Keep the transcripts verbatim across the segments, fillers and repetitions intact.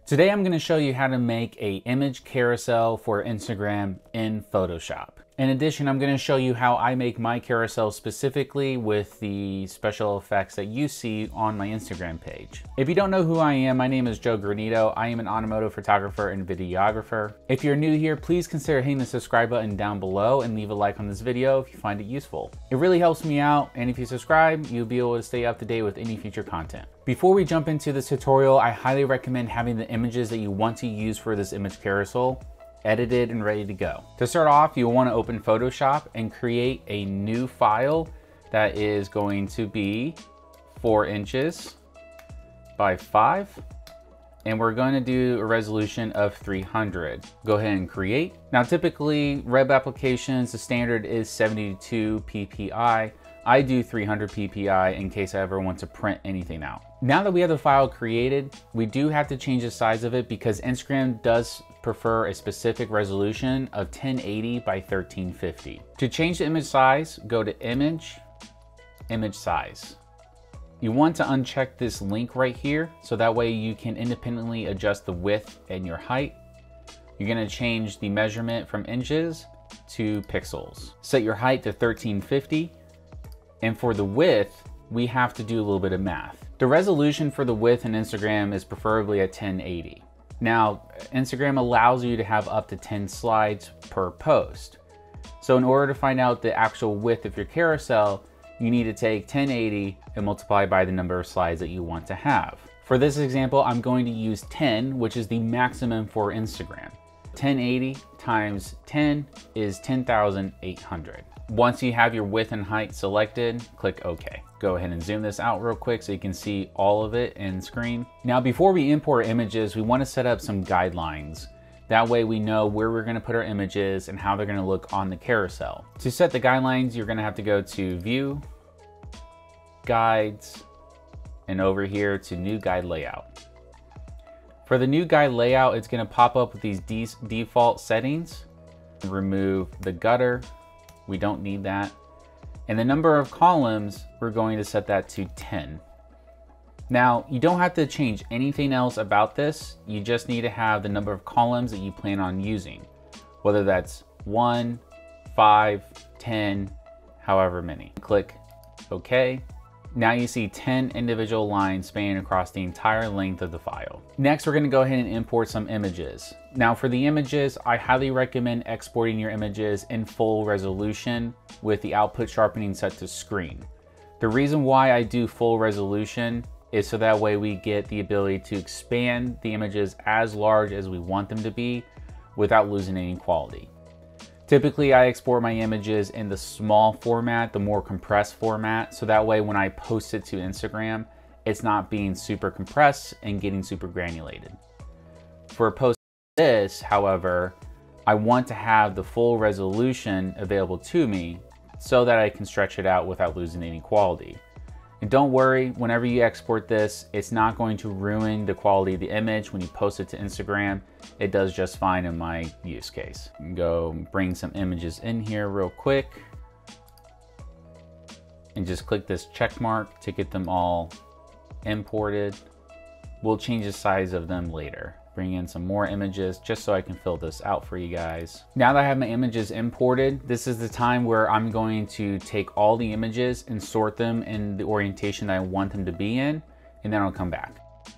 Today I'm going to show you how to make a image carousel for Instagram in Photoshop. In addition, I'm going to show you how I make my carousel specifically with the special effects that you see on my Instagram page. If you don't know who I am, my name is Joe Granitto. I am an automotive photographer and videographer. If you're new here, please consider hitting the subscribe button down below and leave a like on this video if you find it useful. It really helps me out, and if you subscribe, you'll be able to stay up to date with any future content. Before we jump into this tutorial, I highly recommend having the images that you want to use for this image carousel edited and ready to go. To start off, you'll want to open Photoshop and create a new file that is going to be four inches by five. And we're going to do a resolution of three hundred. Go ahead and create. Now, typically web applications, the standard is seventy-two P P I. I do three hundred P P I in case I ever want to print anything out. Now that we have the file created, we do have to change the size of it because Instagram does prefer a specific resolution of ten eighty by thirteen fifty. To change the image size, go to Image, Image Size. You want to uncheck this link right here so that way you can independently adjust the width and your height. You're going to change the measurement from inches to pixels. Set your height to thirteen fifty. And for the width, we have to do a little bit of math. The resolution for the width in Instagram is preferably at ten eighty. Now, Instagram allows you to have up to ten slides per post. So in order to find out the actual width of your carousel, you need to take ten eighty and multiply by the number of slides that you want to have. For this example, I'm going to use ten, which is the maximum for Instagram. ten eighty times ten is ten thousand eight hundred. Once you have your width and height selected, click OK. Go ahead and zoom this out real quick so you can see all of it in screen. Now, before we import images, we want to set up some guidelines. That way we know where we're going to put our images and how they're going to look on the carousel. To set the guidelines, you're going to have to go to View, Guides, and over here to New Guide Layout. For the new guide layout, it's going to pop up with these de default settings. Remove the gutter. We don't need that. And the number of columns, we're going to set that to ten. Now, you don't have to change anything else about this. You just need to have the number of columns that you plan on using, whether that's one, five, ten, however many. Click OK. Now you see ten individual lines spanning across the entire length of the file. Next, we're going to go ahead and import some images. Now for the images, I highly recommend exporting your images in full resolution with the output sharpening set to screen. The reason why I do full resolution is so that way we get the ability to expand the images as large as we want them to be without losing any quality. Typically, I export my images in the small format, the more compressed format, so that way when I post it to Instagram, it's not being super compressed and getting super granulated. For a post like this, however, I want to have the full resolution available to me so that I can stretch it out without losing any quality. And don't worry, whenever you export this, it's not going to ruin the quality of the image when you post it to Instagram. It does just fine in my use case. Go bring some images in here real quick and just click this check mark to get them all imported. We'll change the size of them later. Bring in some more images just so I can fill this out for you guys. Now that I have my images imported, this is the time where I'm going to take all the images and sort them in the orientation that I want them to be in, and then I'll come back.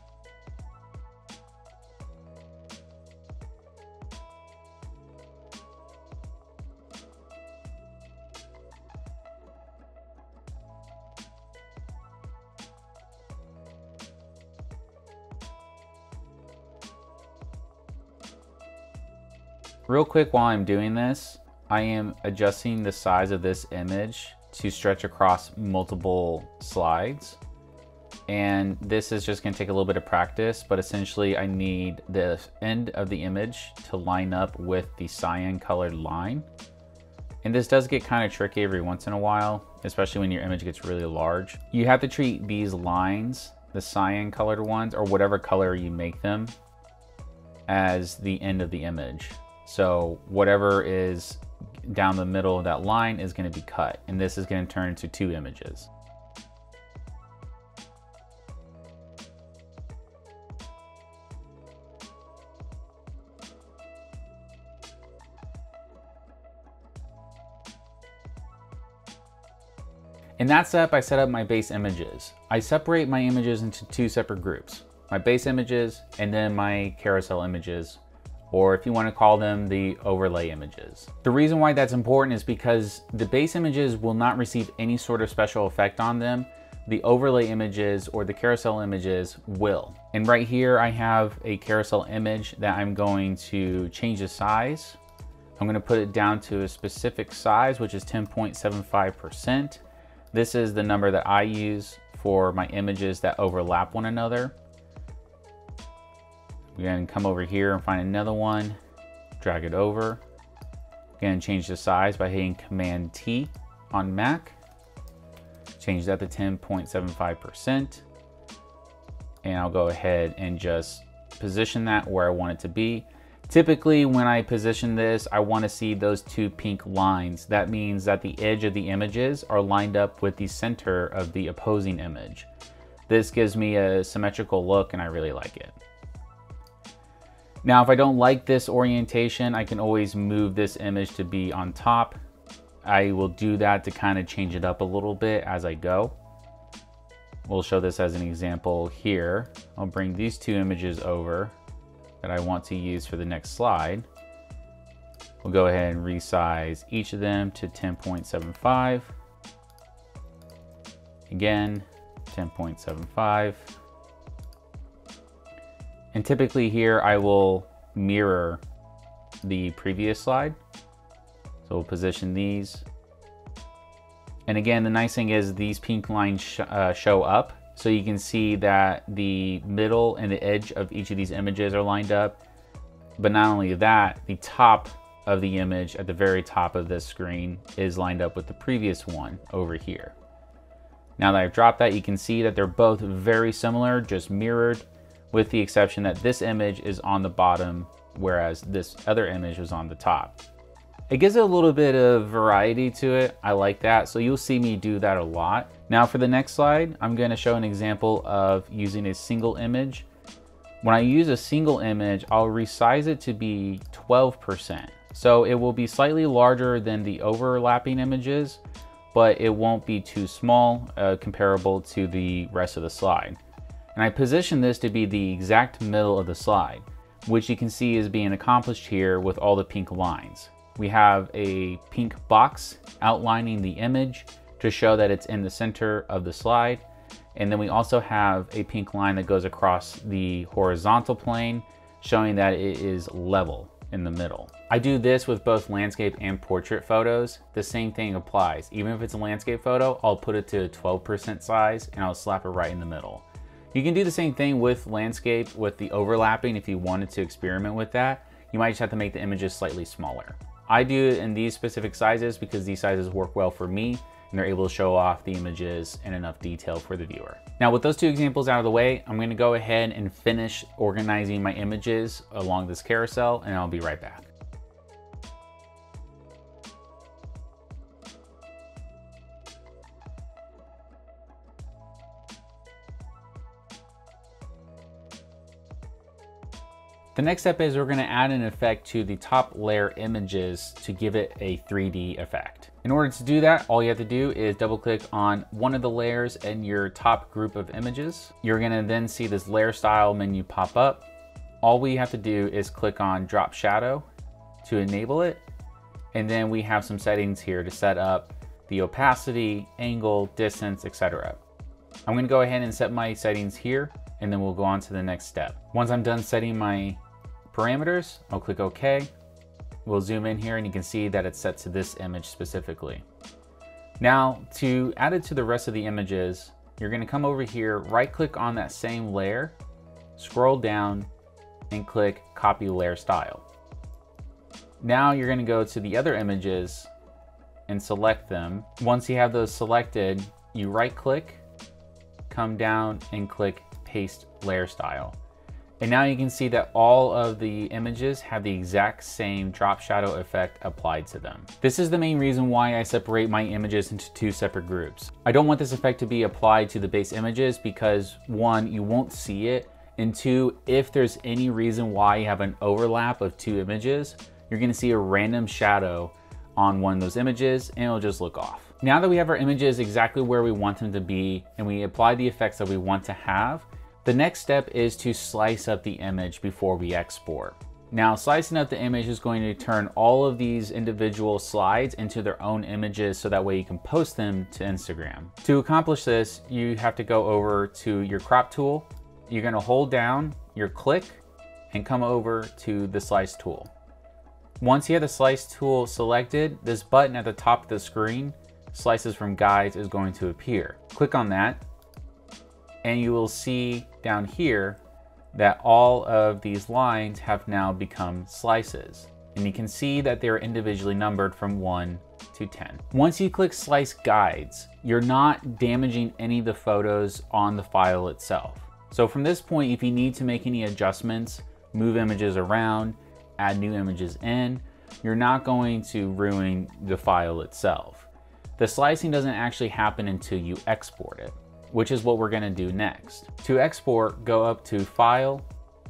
Real quick while I'm doing this, I am adjusting the size of this image to stretch across multiple slides. And this is just gonna take a little bit of practice, but essentially I need the end of the image to line up with the cyan colored line. And this does get kind of tricky every once in a while, especially when your image gets really large. You have to treat these lines, the cyan colored ones, or whatever color you make them, as the end of the image. So whatever is down the middle of that line is going to be cut, and this is going to turn into two images. In that step, I set up my base images. I separate my images into two separate groups, my base images and then my carousel images, or if you want to call them the overlay images. The reason why that's important is because the base images will not receive any sort of special effect on them. The overlay images or the carousel images will. And right here I have a carousel image that I'm going to change the size. I'm going to put it down to a specific size, which is ten point seven five percent. This is the number that I use for my images that overlap one another. We're going to come over here and find another one, drag it over. Again, change the size by hitting Command T on Mac. Change that to ten point seven five percent. And I'll go ahead and just position that where I want it to be. Typically, when I position this, I want to see those two pink lines. That means that the edge of the images are lined up with the center of the opposing image. This gives me a symmetrical look and I really like it. Now, if I don't like this orientation, I can always move this image to be on top. I will do that to kind of change it up a little bit as I go. We'll show this as an example here. I'll bring these two images over that I want to use for the next slide. We'll go ahead and resize each of them to ten point seven five. Again, ten point seven five. And typically here I will mirror the previous slide. So we'll position these. And again, the nice thing is these pink lines sh uh, show up. So you can see that the middle and the edge of each of these images are lined up. But not only that, the top of the image at the very top of this screen is lined up with the previous one over here. Now that I've dropped that, you can see that they're both very similar, just mirrored, with the exception that this image is on the bottom, whereas this other image was on the top. It gives it a little bit of variety to it. I like that. So you'll see me do that a lot. Now for the next slide, I'm going to show an example of using a single image. When I use a single image, I'll resize it to be twelve percent. So it will be slightly larger than the overlapping images, but it won't be too small, uh, comparable to the rest of the slide. And I position this to be the exact middle of the slide, which you can see is being accomplished here with all the pink lines. We have a pink box outlining the image to show that it's in the center of the slide. And then we also have a pink line that goes across the horizontal plane, showing that it is level in the middle. I do this with both landscape and portrait photos. The same thing applies. Even if it's a landscape photo, I'll put it to twelve percent size and I'll slap it right in the middle. You can do the same thing with landscape with the overlapping if you wanted to experiment with that. You might just have to make the images slightly smaller. I do it in these specific sizes because these sizes work well for me and they're able to show off the images in enough detail for the viewer. Now with those two examples out of the way, I'm gonna go ahead and finish organizing my images along this carousel and I'll be right back. The next step is we're going to add an effect to the top layer images to give it a three D effect. In order to do that, all you have to do is double click on one of the layers in your top group of images. You're going to then see this layer style menu pop up. All we have to do is click on drop shadow to enable it. And then we have some settings here to set up the opacity, angle, distance, et cetera. I'm going to go ahead and set my settings here, and then we'll go on to the next step. Once I'm done setting my parameters, I'll click OK. We'll zoom in here and you can see that it's set to this image specifically. Now to add it to the rest of the images, you're going to come over here, right click on that same layer, scroll down and click copy layer style. Now you're going to go to the other images and select them. Once you have those selected, you right click, come down and click paste layer style. And now you can see that all of the images have the exact same drop shadow effect applied to them. This is the main reason why I separate my images into two separate groups. I don't want this effect to be applied to the base images because one, you won't see it, and two, if there's any reason why you have an overlap of two images, you're gonna see a random shadow on one of those images and it'll just look off. Now that we have our images exactly where we want them to be and we apply the effects that we want to have, the next step is to slice up the image before we export. Now, slicing up the image is going to turn all of these individual slides into their own images so that way you can post them to Instagram. To accomplish this, you have to go over to your crop tool. You're going to hold down your click and come over to the slice tool. Once you have the slice tool selected, this button at the top of the screen, slices from guides, is going to appear. Click on that and you will see down here that all of these lines have now become slices. And you can see that they're individually numbered from one to ten. Once you click Slice Guides, you're not damaging any of the photos on the file itself. So from this point, if you need to make any adjustments, move images around, add new images in, you're not going to ruin the file itself. The slicing doesn't actually happen until you export it, which is what we're gonna do next. To export, go up to File,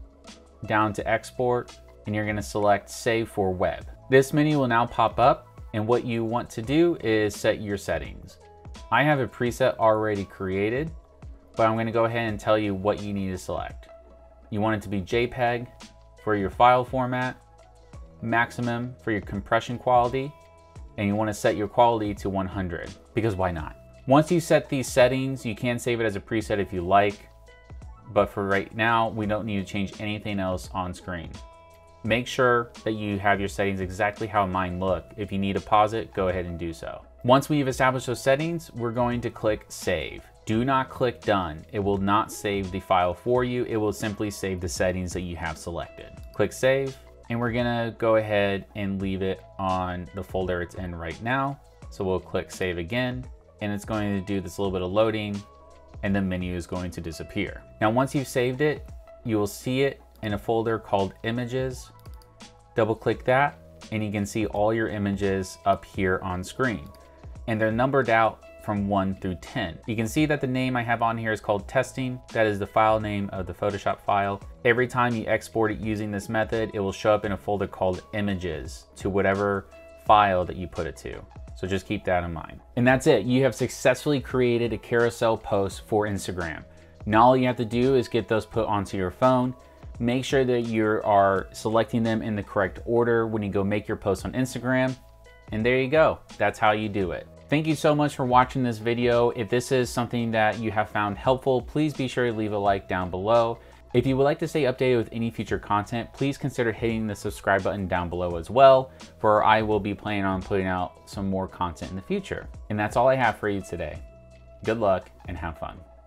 down to Export, and you're gonna select Save for Web. This menu will now pop up, and what you want to do is set your settings. I have a preset already created, but I'm gonna go ahead and tell you what you need to select. You want it to be JPEG for your file format, maximum for your compression quality, and you wanna set your quality to one hundred, because why not? Once you set these settings, you can save it as a preset if you like, but for right now, we don't need to change anything else on screen. Make sure that you have your settings exactly how mine look. If you need to pause it, go ahead and do so. Once we've established those settings, we're going to click Save. Do not click Done. It will not save the file for you. It will simply save the settings that you have selected. Click Save, and we're gonna go ahead and leave it on the folder it's in right now. So we'll click Save again, and it's going to do this little bit of loading, and the menu is going to disappear. Now, once you've saved it, you will see it in a folder called Images. Double click that, and you can see all your images up here on screen. And they're numbered out from one through ten. You can see that the name I have on here is called Testing. That is the file name of the Photoshop file. Every time you export it using this method, it will show up in a folder called Images to whatever file that you put it to. So just keep that in mind. And that's it. You have successfully created a carousel post for Instagram. Now all you have to do is get those put onto your phone. Make sure that you are selecting them in the correct order when you go make your post on Instagram. And there you go. That's how you do it. Thank you so much for watching this video. If this is something that you have found helpful, please be sure to leave a like down below. If you would like to stay updated with any future content, please consider hitting the subscribe button down below as well, for I will be planning on putting out some more content in the future. And that's all I have for you today. Good luck and have fun.